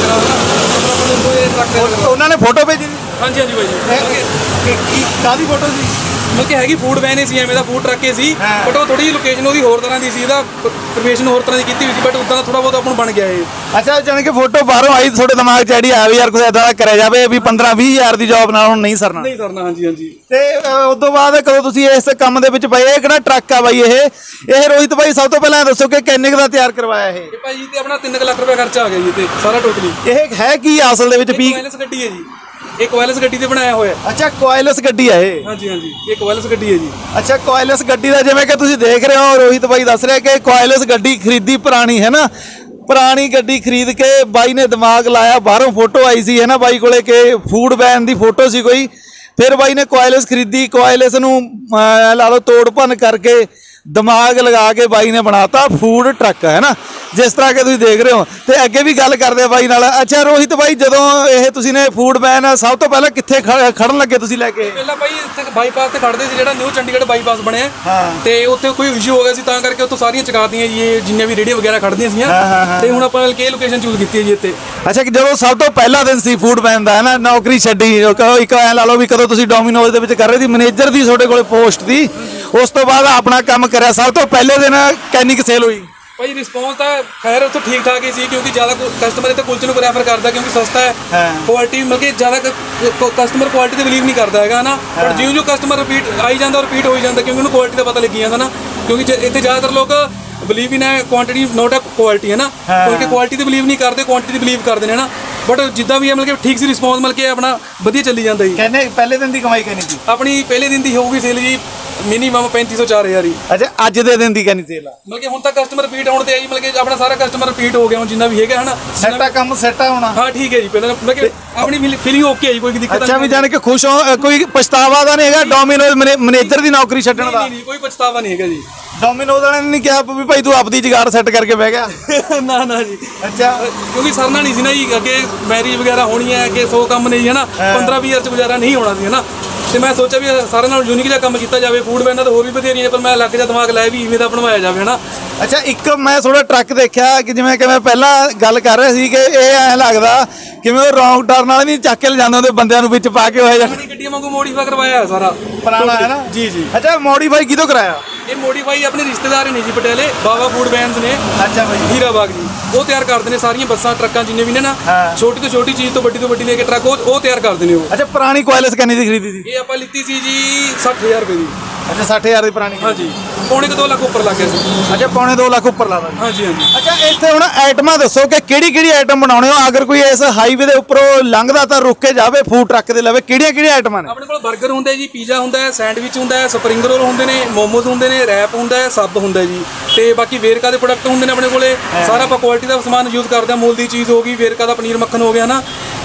ਉਹਨਾਂ ਨੇ ਫੋਟੋ ਭੇਜੀ? ਹਾਂਜੀ ਹਾਂਜੀ ਭਾਈ। ਕੀ ਕਾਹਦੀ ਫੋਟੋ ਸੀ? ਮਤਲਬ ਕਿ ਹੈਗੀ ਫੂਡ ਵੈਨ ਸੀ, ਐਵੇਂ ਦਾ ਫੂਡ ਟਰੱਕ ਹੀ ਸੀ, ਬਟ ਉਹ ਥੋੜੀ ਜਿਹੀ ਲੋਕੇਸ਼ਨ ਉਹਦੀ ਹੋਰ ਤਰ੍ਹਾਂ ਦੀ ਸੀ, ਇਹਦਾ ਪ੍ਰੋਫੈਸ਼ਨ ਹੋਰ ਤਰ੍ਹਾਂ ਦੀ ਕੀਤੀ ਹੋਈ ਸੀ, ਬਟ ਉਦਾਂ ਦਾ ਥੋੜਾ ਬਹੁਤ ਆਪਾਂ ਨੂੰ ਬਣ ਗਿਆ ਇਹ। ਅੱਛਾ ਜਾਣੀ ਕਿ ਫੋਟੋ ਬਾਹਰੋਂ ਆਈ, ਤੁਹਾਡੇ ਦਿਮਾਗ 'ਚ ਆਈਡੀਆ ਆਇਆ ਵੀ ਯਾਰ ਕੁਝ ਇਦਾਂ ਦਾ ਕਰਿਆ ਜਾਵੇ ਵੀ ਪੰਦਰਾਂ ਵੀਹ ਹਜ਼ਾਰ ਦੀ ਜੌਬ ਨਾਲ ਹੁਣ ਨਹੀਂ ਸਰਨਾ? ਨਹੀਂ ਸਰਨਾ, ਹਾਂਜੀ ਹਾਂਜੀ। ਤੇ ਉਸ ਤੋਂ ਬਾਅਦ ਕਦੋਂ ਤੁਸੀਂ ਇਸ ਕੰਮ ਦੇ ਵਿੱਚ ਪਏ? ਇਹ ਕਿਹੜਾ ਟਰੱਕ ਆ ਬਾਈ? ਇਹ ਇਹ ਰੋਹਿਤ ਭਾਈ ਸਭ ਤੋਂ ਪਹਿਲਾਂ ਦੱਸੋ ਕਿ ਕਿੰਨੇ ਕੁ ਦਾ ਤਿਆਰ ਕਰਵਾਇਆ ਇਹ? ਇਹ ਭਾਈ ਤੇ ਆਪਣਾ ਤਿੰਨ ਲੱਖ ਰੁਪਏ ਖਰਚਾ ਆ ਗਿਆ ਜੀ ਤੇ ਸਾਰਾ ਟੋਟਲੀ। ਇਹ ਹੈ ਕੀ ਅਸਲ ਦੇ ਵਿੱਚ? ਪੀ ਵਾਇਰਲੈਸ ਗੱਡੀ ਹੈ ਜੀ, ਇਹ ਵਾਇਰਲੈਸ ਗੱਡੀ ਤੇ ਬਣਾਇਆ ਹੋਇਆ। ਅੱਛਾ ਕੋਇਲਸ ਗੱਡੀ ਹੈ ਇਹ? ਹਾਂਜੀ ਹਾਂਜੀ, ਇਹ ਵਾਇਰਲੈਸ ਗੱਡੀ ਹੈ ਜੀ। ਅੱਛਾ ਕੋਇਲਸ ਗੱਡੀ ਦਾ ਜਿਵੇਂ ਕਿ ਤੁਸੀਂ ਦੇਖ ਰਹੇ ਹੋ ਰੋਹਿਤ ਭਾਈ ਦੱਸ ਰਿਹਾ ਕਿ ਕੋਇਲਸ ਗੱਡੀ ਖਰੀਦੀ ਪੁਰਾਣੀ ਹੈ ਨਾ, ਪੁਰਾਣੀ ਗੱਡੀ ਖਰੀਦ ਕੇ ਬਾਈ ਨੇ ਦਿਮਾਗ ਲਾਇਆ। ਬਾਹਰੋਂ ਫੋਟੋ ਆਈ ਸੀ ਹੈ ਨਾ ਬਾਈ ਕੋਲੇ ਕਿ ਫੂਡ ਵੈਨ ਦੀ ਫੋਟੋ ਸੀ ਕੋਈ, ਫਿਰ ਬਾਈ ਨੇ ਕੋਇਲਸ ਖਰੀਦੀ, ਕੋਇਲਸ ਨੂੰ ਲਾ ਲਓ ਤੋੜ ਭੰਨ ਕਰਕੇ ਦਿਮਾਗ ਲਗਾ ਕੇ ਬਾਈ ਨੇ ਬਣਾਤਾ ਫੂਡ ਟਰੱਕ ਹੈ ਨਾ, ਜਿਸ ਤਰ੍ਹਾਂ ਕਿ ਤੁਸੀਂ ਦੇਖ ਰਹੇ ਹੋ। ਤੇ ਅੱਗੇ ਵੀ ਗੱਲ ਕਰਦੇ ਆ ਬਾਈ ਨਾਲ। ਅੱਛਾ ਰੋਹਿਤ ਬਾਈ, ਜਦੋਂ ਇਹ ਤੁਸੀਂ ਨੇ ਫੂਡ ਵੈਨ ਸਭ ਤੋਂ ਪਹਿਲਾਂ ਕਿੱਥੇ ਖੜਨ ਲੱਗੇ ਤੁਸੀਂ ਲੈ ਕੇ? ਪਹਿਲਾਂ ਬਾਈ ਇੱਥੇ ਬਾਈਪਾਸ ਤੇ ਖੜਦੇ ਸੀ, ਜਿਹੜਾ ਨਿਊ ਚੰਡੀਗੜ੍ਹ ਬਾਈਪਾਸ ਬਣਿਆ, ਤੇ ਉੱਥੇ ਕੋਈ ਇਸ਼ੂ ਹੋ ਗਿਆ ਸੀ, ਤਾਂ ਕਰਕੇ ਉੱਥੋਂ ਸਾਰੀਆਂ ਚਕਾਤੀਆਂ ਜੀ ਇਹ ਜਿੰਨੇ ਵੀ ਰੇਹੜੀਆਂ ਵਗੈਰਾ ਖੜਦੀਆਂ ਸੀਆਂ, ਤੇ ਹੁਣ ਆਪਾਂ ਇਹ ਲੋਕੇਸ਼ਨ ਚੂਜ਼ ਕੀਤੀ ਹੈ ਜੀ ਇੱਥੇ। ਅੱਛਾ ਕਿ ਜਦੋਂ ਸਭ ਤੋਂ ਪਹਿਲਾ ਦਿਨ ਸੀ ਫੂਡ ਵੈਨ ਦਾ ਹੈ ਨਾ, ਨੌਕਰੀ ਛੱਡੀ, ਇੱਕ ਐ ਲਾ ਲਓ ਵੀ ਕਦੋਂ ਤੁਸੀਂ ਡੋਮੀਨੋਜ਼ ਦੇ ਵਿੱਚ ਕਰ ਰਹੇ ਸੀ, ਮੈਨੇਜਰ ਦੀ ਤੁਹਾਡੇ ਕੋਲੇ ਪੋਸਟ ਦੀ, ਉਸ ਤੋਂ ਬਾਅਦ ਆਪਣਾ ਕੰਮ ਕਰਿਆ, ਸਭ ਤੋਂ ਪਹਿਲੇ ਦਿਨ ਕਿੰਨੀ ਕੁ ਸੇਲ ਹੋਈ? ਭਾਈ ਰਿਸਪੌਂਸ ਤਾਂ ਖੈਰ ਉੱਥੋਂ ਠੀਕ ਠਾਕ ਹੀ ਸੀ, ਕਿਉਂਕਿ ਜ਼ਿਆਦਾ ਕਸਟਮਰ ਇੱਥੇ ਕੁਲਚੇ ਨੂੰ ਪ੍ਰੈਫਰ ਕਰਦਾ, ਕਿਉਂਕਿ ਸਸਤਾ ਹੈ, ਕੁਆਲਿਟੀ ਮਤਲਬ ਕਿ ਜ਼ਿਆਦਾ ਕਸਟਮਰ ਕੁਆਲਿਟੀ ਤੇ ਬਿਲੀਵ ਨਹੀਂ ਕਰਦਾ ਹੈਗਾ ਨਾ, ਪਰ ਜਿਉਂ ਜਿਉਂ ਕਸਟਮਰ ਰਿਪੀਟ ਆਈ ਜਾਂਦਾ ਰਿਪੀਟ ਹੋਈ ਜਾਂਦਾ, ਕਿਉਂਕਿ ਉਹਨੂੰ ਕੁਆਲਿਟੀ ਦਾ ਪਤਾ ਲੱਗੀ ਜਾਂਦਾ ਨਾ, ਕਿਉਂਕਿ ਇੱਥੇ ਜ਼ਿਆਦਾਤਰ ਲੋਕ ਬਿਲੀਵ ਇਨ ਹੈ ਕੁਆਂਟੀਟੀ ਨੋਟ ਹੈ ਕੁਆਲਿਟੀ ਹੈ ਨਾ, ਕਿਉਂਕਿ ਕੁਆਲਿਟੀ ਤੇ ਬਿਲੀਵ ਨਹੀਂ ਕਰਦੇ, ਕੁਆਂਟੀਟੀ ਤੇ ਬਿਲੀਵ ਕਰਦੇ ਨੇ ਨਾ। ਬਟ ਜਿੱਦਾਂ ਵੀ ਹੈ ਮਤਲਬ ਕਿ ਠੀਕ ਸੀ ਰਿਸਪੌਂਸ, ਮਤਲਬ ਕਿ ਆਪਣਾ ਵਧੀਆ ਚੱਲੀ ਜਾਂਦਾ ਜੀ। ਕਹਿੰਦੇ ਪਹਿਲੇ ਦਿਨ ਦੀ ਕਮਾਈ ਕਿੰਨੀ ਸੀ ਆਪਣੀ? ਪਹਿਲੇ ਦਿਨ ਦੀ ਹੋਊਗੀ ਸੇਲ ਜੀ ਮਿਨੀਮਮ ਪੈਂਤੀ ਸੌ ਚਾਰ ਹਜ਼ਾਰ ਹੀ। ਅੱਛਾ ਅੱਜ ਦੇ ਦਿਨ ਦੀ ਕਿੰਨੀ ਸੇਲ ਆ? ਮਤਲਬ ਕਿ ਹੁਣ ਤੱਕ ਕਸਟਮਰ ਰਿਪੀਟ ਹੋਣ ਤੇ ਆਈ, ਮਤਲਬ ਕਿ ਆਪਣਾ ਸਾਰਾ ਕਸਟਮਰ ਰਿਪੀਟ ਹੋ ਗਿਆ ਹੁਣ ਜਿੰਨਾ ਵੀ ਹੈਗਾ ਹਨਾ। ਸੈੱਟ ਆ ਕੰਮ, ਸੈੱਟ ਆ ਹੋਣਾ? ਹਾਂ ਠੀਕ ਹੈ ਜੀ, ਪਹਿਲਾਂ ਮਤਲਬ ਕਿ ਆਪਣੀ ਫੀਲਿੰਗ ਓਕੇ ਹੈ ਜੀ, ਕੋਈ ਦਿੱਕਤ ਨਹੀਂ। ਅੱਛਾ ਵੀ ਜਾਣ ਕੇ ਖੁਸ਼ ਹੋ, ਕੋਈ ਪਛਤਾਵਾ ਤਾਂ ਨਹੀਂ ਹੈਗਾ ਡੋਮੀਨੋਜ਼ ਮੈਨੇਜਰ ਦੀ ਨੌਕਰੀ ਛੱਡਣ ਦਾ? ਨਹੀਂ ਕੋਈ ਪਛਤਾਵਾ ਨਹੀਂ ਹੈਗਾ ਜੀ। ਡੋਮੀਨੋਜ਼ ਵਾਲਿਆਂ ਨੇ ਨਹੀਂ ਕਿਹਾ ਵੀ ਭਾਈ ਤੂੰ ਆਪਦੀ ਜੁਗਾੜ ਸੈੱਟ ਕਰਕੇ ਬਹਿ ਗਿਆ? ਨਾ ਨਾ ਜੀ। ਅੱਛਾ ਕਿਉਂਕਿ ਸਰਨਾ ਨਹੀਂ ਸੀ ਨਾ ਜੀ, ਅੱਗੇ ਮੈਰਿਜ ਵਗੈਰਾ ਹੋਣੀ ਹੈ, ਅੱਗੇ ਸੌ ਕੰਮ ਨਹੀਂ ਹੈ ਨਾ, ਪੰਦਰਾਂ ਵੀਹ ਹਜ਼ਾਰ ਚ ਗੁਜ਼ਾਰਾ ਨਹੀਂ ਹੋਣਾ ਸੀ ਹੈ ਨਾ, ਤੇ ਮੈਂ ਸੋਚਿਆ ਵੀ ਸਾਰਿਆਂ ਨਾਲ ਯੂਨੀਕ ਜਿਹਾ ਕੰਮ ਕੀਤਾ ਜਾਵੇ। ਫੂਡ ਵੈਨਾਂ ਤਾਂ ਹੋਰ ਵੀ ਬਥੇਰੀਆਂ ਨੇ, ਪਰ ਮੈਂ ਲੱਗ ਜਾ ਦਿਮਾਗ ਲਾਇਆ ਵੀ ਇਵੇਂ ਦਾ ਬਣਵਾਇਆ ਜਾਵੇ ਹਨਾ। ਅੱਛਾ ਇੱਕ ਮੈਂ ਥੋੜਾ ਟਰੱਕ ਦੇਖਿਆ ਕਿ ਜਿਵੇਂ ਕਿ ਮੈਂ ਪਹਿਲਾਂ ਗੱਲ ਕਰ ਰਿਹਾ ਸੀ ਕਿ ਇਹ ਐਂ ਲੱਗਦਾ ਕਿਵੇਂ ਉਹ ਰੌਂਗ ਟਰਨ ਵਾਲੇ ਨਹੀਂ ਚੱਕ ਕੇ ਲਿਜਾਂਦੇ ਉਹਦੇ ਬੰਦਿਆਂ ਨੂੰ ਵਿੱਚ ਪਾ ਕੇ ਹੋਇਆ ਜਾਂ ਗੱਡੀਆਂ ਵਾਂਗੂ ਮੋਡੀਫਾਈ ਕਰਵਾਇਆ ਸਾਰਾ ਪੁਰਾਣਾ ਹੈ ਨਾ? ਜੀ ਜੀ। ਅੱਛਾ ਮੋਡੀਫਾਈ ਕਿਦੋਂ ਕਰਾਇਆ? ਇਹ ਮੋਡੀਫਾਈ ਆਪਣੇ ਰਿਸ਼ਤੇਦਾਰ ਹੀ ਨਹੀਂ ਜੀ ਪਟਿਆਲੇ, ਬਾਵਾ ਫੂਡ ਵੈਨਸ ਨੇ। ਅੱਛਾ ਭਾਈ। ਹੀਰਾਬਾਗ ਜੀ, ਉਹ ਤਿਆਰ ਕਰਦੇ ਨੇ ਸਾਰੀਆਂ ਬੱਸਾਂ ਟਰੱਕਾਂ ਜਿੰਨੇ ਵੀ ਨੇ ਨਾ, ਛੋਟੀ ਤੋਂ ਛੋਟੀ ਚੀਜ਼ ਤੋਂ ਵੱਡੀ ਤੋਂ ਵੱਡੀ ਲੈ ਕੇ ਟਰੱਕ ਉਹ ਤਿਆਰ ਕਰਦੇ ਨੇ ਉਹ। ਅੱਛਾ ਪੁਰਾਣੀ ਕੋਇਲਸ ਕਿੰਨੀ ਦੀ ਖਰੀਦੀ ਸੀ? ਇਹ ਆਪਾਂ ਲਿੱਤੀ ਸੀ ਜੀ ਸੱਠ ਹਜ਼ਾਰ ਰੁਪਏ ਦੀ। ਅੱਛਾ ਸੱਠ ਹਜ਼ਾਰ ਦੀ ਪੁਰਾਣੀ? ਹਾਂਜੀ, ਪੌਣੇ ਕੁ ਦੋ ਲੱਖ ਉੱਪਰ ਲੱਗ ਗਿਆ ਸੀ। ਅੱਛਾ ਪੌਣੇ ਦੋ ਲੱਖ ਉੱਪਰ ਲਾ ਦਾਂ? ਹਾਂਜੀ ਹਾਂਜੀ। ਅੱਛਾ ਇੱਥੇ ਹੁਣ ਆਈਟਮਾਂ ਦੱਸੋ ਕਿ ਕਿਹੜੀ ਕਿਹੜੀ ਆਈਟਮ ਬਣਾਉਣੇ ਹੋ? ਅਗਰ ਕੋਈ ਇਸ ਹਾਈਵੇ ਦੇ ਉੱਪਰੋਂ ਲੰਘਦਾ ਤਾਂ ਰੁਕ ਕੇ ਜਾਵੇ ਫੂਡ ਟਰੱਕ ਦੇ ਲਵੇ, ਕਿਹੜੀਆਂ ਕਿਹੜੀਆਂ ਆਈਟਮਾਂ ਨੇ? ਆਪਣੇ ਕੋਲ 버ਗਰ ਹੁੰਦਾ ਜੀ, ਪੀਜ਼ਾ ਹੁੰਦਾ ਹੈ, ਸੈਂਡਵਿਚ ਹੁੰਦਾ ਹੈ, ਸਪਰਿੰਗ ਰੋਲ ਹੁੰਦੇ ਨੇ, ਮੋਮੋਜ਼ ਹੁੰਦੇ ਨੇ, ਰੈਪ ਹੁੰਦਾ ਹੈ, ਸਬ ਹੁੰਦਾ ਜੀ, ਤੇ ਬਾਕੀ ਵੇਰਕਾ ਦੇ ਪ੍ਰੋਡਕਟ ਹੁੰਦੇ ਨੇ ਆਪਣੇ ਕੋਲੇ। ਸਾਰਾ ਆਪਾਂ ਕੁਆਲਿਟੀ ਦਾ ਸਮਾਨ ਯੂਜ਼ ਕਰਦੇ ਹਾਂ, ਮੁੱਲ ਦੀ ਚੀਜ਼ ਹੋ ਗਈ, ਵੇਰਕਾ ਦਾ ਪਨੀਰ ਮੱਖਣ ਹੋ ਗਿਆ ਨਾ,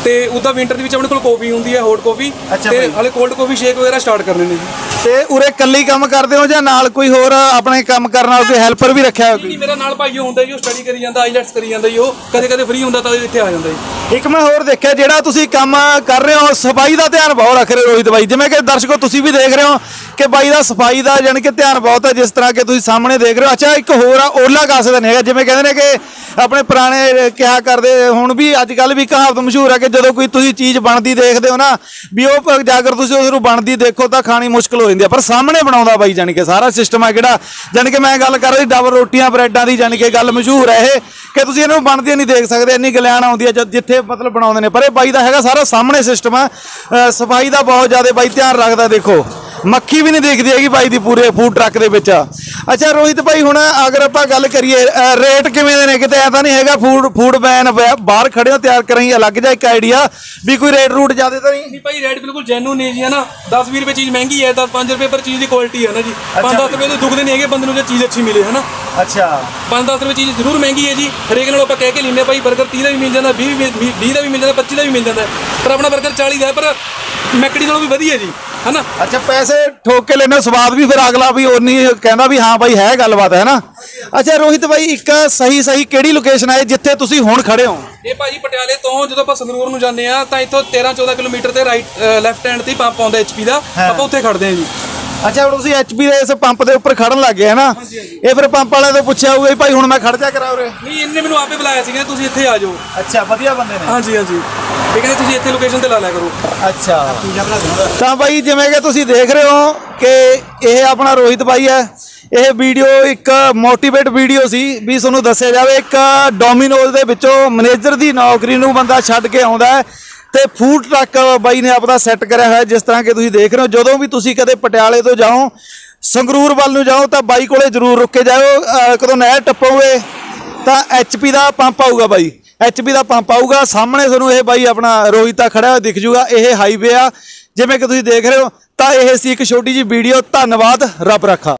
ਤੇ ਉਹਦਾ ਵਿੰਟਰ ਦੇ ਵਿੱਚ ਆਪਣੇ ਕੋਲ ਕਾਫੀ ਹੁੰਦੀ ਹੈ, ਹੌਟ ਕਾਫੀ, ਤੇ ਹਲੇ ਕੋਲਡ ਕਾਫੀ ਸ਼ੇਕ ਵਗੈਰਾ ਸਟਾਰਟ ਕਰਨੇ ਨੇ ਜੀ। ਤੇ ਉਰੇ ਇਕੱਲੀ ਕੰਮ ਕਰਦੇ ਹੋ ਜਾਂ ਨਾਲ ਕੋਈ ਹੋਰ ਆਪਣੇ ਕੰਮ ਕਰਨ ਵਾਲਾ ਕੋਈ ਹੈਲਪਰ ਵੀ ਰੱਖਿਆ ਹੋਇਆ? ਨਹੀਂ, ਮੇਰਾ ਨਾਲ ਭਾਈ ਹੁੰਦਾ ਜੀ, ਉਹ ਸਟੱਡੀ ਕਰੀ ਜਾਂਦਾ, ਆਈਲੈਟਸ ਕਰੀ ਜਾਂਦਾ ਜੀ, ਉਹ ਕਦੇ ਕਦੇ ਫ੍ਰੀ ਹੁੰਦਾ ਤਾਂ ਇੱਥੇ ਆ ਜਾਂਦਾ ਜੀ। ਇੱਕ ਮੈਂ ਹੋਰ ਦੇਖਿਆ ਜਿਹੜਾ ਤੁਸੀਂ ਕੰਮ ਕਰ ਰਹੇ ਹੋ ਸਫਾਈ ਦਾ ਧਿਆਨ ਬਹੁਤ ਰੱਖ ਰਹੇ ਹੋ ਰੋਹਿਤ ਬਾਈ, ਜਿਵੇਂ ਕਿ ਦਰਸ਼ਕੋ ਤੁਸੀਂ ਵੀ ਦੇਖ ਰਹੇ ਹੋ ਕਿ ਬਾਈ ਦਾ ਸਫਾਈ ਦਾ ਜਾਣੀ ਕਿ ਧਿਆਨ ਬਹੁਤ ਹੈ, ਜਿਸ ਤਰ੍ਹਾਂ ਕਿ ਤੁਸੀਂ ਸਾਹਮਣੇ ਦੇਖ ਰਹੇ ਹੋ। ਅੱਛਾ, ਇੱਕ ਹੋਰ ਆ ਓਲਾ ਕਾਸੇ ਦਾ ਨਹੀਂ ਹੈਗਾ, ਜਿਵੇਂ ਕਹਿੰਦੇ ਨੇ ਕਿ ਆਪਣੇ ਪੁਰਾਣੇ ਕਿਹਾ ਕਰਦੇ, ਹੁਣ ਵੀ ਅੱਜ ਕੱਲ ਵੀ ਕਹਾਵਤ ਮਸ਼ਹੂਰ ਹੈ ਕਿ ਜਦੋਂ ਕੋਈ ਤੁਸੀਂ ਚੀਜ਼ ਬਣਦੀ ਦੇਖਦੇ ਹੋ ਨਾ ਵੀ ਉਹ ਜਾਗਰ ਤੁਸੀਂ ਉਸ ਨੂੰ ਬਣਦੀ ਦੇਖੋ ਤਾਂ ਖਾਣੀ ਮੁਸ਼ਕਲ ਹੋ ਜਾਂਦੀ ਹੈ, ਪਰ ਸਾਹਮਣੇ ਬਣਾਉਂਦਾ ਬਾਈ ਜਾਣੀ ਕਿ ਸਾਰਾ ਸਿਸਟਮ ਹੈ ਕਿਹੜਾ, ਜਾਣੀ ਕਿ ਮੈਂ ਗੱਲ ਕਰ ਰਹੀ ਡਬਲ ਰੋਟੀਆਂ ਬ੍ਰੈਡਾਂ ਦੀ, ਜਾਣੀ ਕਿ ਗੱਲ ਮਸ਼ਹੂਰ ਹੈ ਇਹ ਕਿ ਤੁਸੀਂ ਇਹਨੂੰ ਬਣਦੀ ਨਹੀਂ ਦੇਖ ਸਕਦੇ, ਇੰਨੀ ਗਲਿਆਣ ਆਉਂਦੀ ਹੈ ਜਿੱਥੇ ਮਤਲਬ ਬਣਾਉਂਦੇ ਨੇ, ਪਰ ਇਹ ਬਾਈ ਦਾ ਹੈਗਾ ਸਾਰਾ ਸਾਹਮਣੇ ਸਿਸਟਮ ਹੈ। ਸਫਾਈ ਦਾ ਬਹੁਤ ਜ਼ਿਆਦਾ ਬਾਈ ਧਿਆਨ ਰੱਖਦਾ, ਦੇਖੋ ਮੱਖੀ ਵੀ ਨਹੀਂ ਦੇਖਦੀ ਹੈਗੀ ਬਾਈ ਦੀ ਪੂਰੇ ਫੂਡ ਟਰੱਕ ਦੇ ਵਿੱਚ। ਅੱਛਾ ਰੋਹਿਤ ਭਾਈ, ਹੁਣ ਅਗਰ ਆਪਾਂ ਗੱਲ ਕਰੀਏ ਰੇਟ ਕਿਵੇਂ ਦੇ ਨੇ, ਕਿਤੇ ਐ ਤਾਂ ਨਹੀਂ ਹੈਗਾ ਫੂਡ ਫੂਡ ਵੈਨ ਬਾਹਰ ਖੜੇ ਹੋ ਤਿਆਰ ਕਰਾਂਗੇ ਅਲੱਗ ਜਿਹਾ ਇੱਕ ਆਈਡੀਆ ਵੀ ਕੋਈ ਰੇਟ ਰੂਟ ਜ਼ਿਆਦਾ ਤਾਂ ਨਹੀਂ? ਨਹੀਂ ਭਾਈ, ਰੇਟ ਬਿਲਕੁਲ ਜੈਨੂਨ ਨੇ ਜੀ, ਹੈ ਨਾ। ਦਸ ਵੀਹ ਰੁਪਏ ਚੀਜ਼ ਮਹਿੰਗੀ ਹੈ, ਦਸ ਪੰਜ ਰੁਪਏ ਪਰ ਚੀਜ਼ ਦੀ ਕੁਆਲਿਟੀ ਹੈ ਨਾ ਜੀ। ਪੰਜ ਦਸ ਰੁਪਏ ਦੇ ਦੁੱਖਦੇ ਨਹੀਂ ਹੈਗੇ ਬੰਦੇ ਨੂੰ ਜੇ ਚੀਜ਼ ਅੱਛੀ ਮਿਲੇ, ਹੈ ਨਾ। ਅੱਛਾ, ਪੰਜ ਦਸ ਰੁਪਏ ਚੀਜ਼ ਜ਼ਰੂਰ ਮਹਿੰਗੀ ਹੈ ਜੀ, ਹਰੇਕ ਨਾਲ ਆਪਾਂ ਕਹਿ ਕੇ ਲੈਂਦੇ ਭਾਈ ਬਰਗਰ ਤੀਹ ਦਾ ਵੀ ਮਿਲ ਜਾਂਦਾ, ਵੀਹ ਵੀਹ ਦਾ ਵੀ ਮਿਲ ਜਾਂਦਾ, ਪੱਚੀ ਦਾ ਵੀ ਮਿਲ ਜਾਂਦਾ, ਪਰ ਆਪਣਾ ਬਰਗਰ ਚਾਲੀ ਦਾ ਹੈ, ਪਰ ਮੈਕਡੀ ਨਾਲੋਂ ਵੀ ਵਧੀਆ ਜੀ, ਹੈ ਨਾ। ਅੱਛਾ, ਪੈਸੇ ਠੋਕ ਕੇ ਲੈਣੇ, ਸਵਾਦ ਵੀ ਫਿਰ ਅਗਲਾ ਵੀ ਉਨੀ ਕਹਿੰਦਾ ਵੀ ਹਾਂ ਬਾਈ ਹੈ ਗੱਲਬਾਤ, ਹੈ ਨਾ। ਅੱਛਾ ਰੋਹਿਤ ਬਾਈ, ਇੱਕ ਸਹੀ ਸਹੀ ਕਿਹੜੀ ਲੋਕੇਸ਼ਨ ਹੈ ਜਿੱਥੇ ਤੁਸੀਂ ਹੁਣ ਖੜੇ ਹੋ? ਇਹ ਭਾਜੀ ਪਟਿਆਲੇ ਤੋਂ ਜਦੋਂ ਆਪਾਂ ਸੰਗਰੂਰ ਨੂੰ ਜਾਂਦੇ ਆ ਤਾਂ ਇੱਥੋਂ ਤੇਰਾਂ ਚੌਦਾਂ ਕਿਲੋਮੀਟਰ ਤੇ ਰਾਈਟ ਲੈਫਟ ਹੈਂਡ ਤੇ ਪੰਪ ਆਉਂਦਾ ਐਚਪੀ ਦਾ, ਆਪਾਂ ਉੱਥੇ ਖੜਦੇ ਆ ਜੀ। ਅੱਛਾ, ਹੁਣ ਤੁਸੀਂ ਐਚਪੀ ਦੇ ਇਸ ਪੰਪ ਦੇ ਉੱਪਰ ਖੜਨ ਲੱਗ ਗਏ ਹੈ ਨਾ। ਇਹ ਫਿਰ ਪੰਪ ਵਾਲਿਆਂ ਤੋਂ ਪੁੱਛਿਆ ਹੋਊਗਾ ਭਾਈ ਹੁਣ ਮੈਂ ਖੜ ਜਾ ਕਰਾ ਉਰੇ? ਨਹੀਂ, ਇਹਨੇ ਮੈਨੂੰ ਆਪੇ ਬੁਲਾਇਆ ਸੀਗਾ, ਤੁਸੀਂ ਇੱਥੇ ਆ ਜਾਓ। ਅੱਛਾ, ਵਧੀਆ ਬੰਦੇ ਨੇ। ਹਾਂਜੀ ਹਾਂਜੀ, ਇਹ ਕਹਿੰਦੇ ਤੁਸੀਂ ਇੱਥੇ ਲੋਕੇਸ਼ਨ ਤੇ ਲਾ ਲਿਆ ਕਰੋ। ਅੱਛਾ, ਤਾਂ ਬਾਈ ਜਿਵੇਂ ਕਿ ਤੁਸੀਂ ਦੇਖ ਰਹੇ ਹੋ ਕਿ ਇਹ ਆਪਣਾ ਰੋਹਿਤ ਬਾਈ ਹੈ। ਇਹ ਵੀਡੀਓ ਇੱਕ ਮੋਟੀਵੇਟ ਵੀਡੀਓ ਸੀ ਵੀ ਤੁਹਾਨੂੰ ਦੱਸਿਆ ਜਾਵੇ, ਇੱਕ ਡੋਮੀਨੋਜ਼ ਦੇ ਵਿੱਚੋਂ ਮੈਨੇਜਰ ਦੀ ਨੌਕਰੀ ਨੂੰ ਬੰਦਾ ਛੱਡ ਕੇ ਆਉਂਦਾ ਹੈ ਤੇ ਫੂਡ ਟਰੱਕ ਬਾਈ ਨੇ ਆਪਦਾ ਸੈੱਟ ਕਰਿਆ ਹੋਇਆ, ਜਿਸ ਤਰ੍ਹਾਂ ਕਿ ਤੁਸੀਂ ਦੇਖ ਰਹੇ ਹੋ। ਜਦੋਂ ਵੀ ਤੁਸੀਂ ਕਦੇ ਪਟਿਆਲੇ ਤੋਂ ਜਾਓ ਸੰਗਰੂਰ ਵੱਲ ਨੂੰ ਜਾਓ ਤਾਂ ਬਾਈ ਕੋਲੇ ਜ਼ਰੂਰ ਰੁਕ ਕੇ ਜਾਓ। ਕਦੋਂ ਨਹਿਰ ਟੱਪੋਗੇ ਤਾਂ ਐਚਪੀ ਦਾ ਪੰਪ ਆਊਗਾ ਬਾਈ, ਐਚਪੀ ਦਾ ਪੰਪ ਆਊਗਾ ਸਾਹਮਣੇ ਤੁਹਾਨੂੰ। ਇਹ ਬਾਈ ਆਪਣਾ ਰੋਹਿਤਾ ਖੜਾ ਹੋਇਆ ਦਿਖ ਜੂਗਾ, ਇਹ ਹਾਈਵੇ ਆ ਜਿਵੇਂ ਕਿ ਤੁਸੀਂ ਦੇਖ ਰਹੇ ਹੋ। ਤਾਂ ਇਹ ਸੀ ਇੱਕ ਛੋਟੀ ਜਿਹੀ ਵੀਡੀਓ, ਧੰਨਵਾਦ, ਰੱਬ ਰੱਖਾ।